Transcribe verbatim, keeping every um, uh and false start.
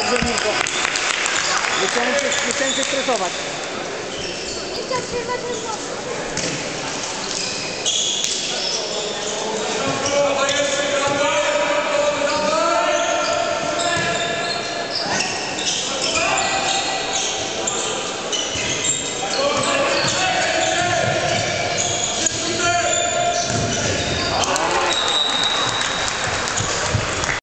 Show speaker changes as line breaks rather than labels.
Dobrze, Mirko. Nie chciałem się, nie chciałem się stresować.
Nie chciałem się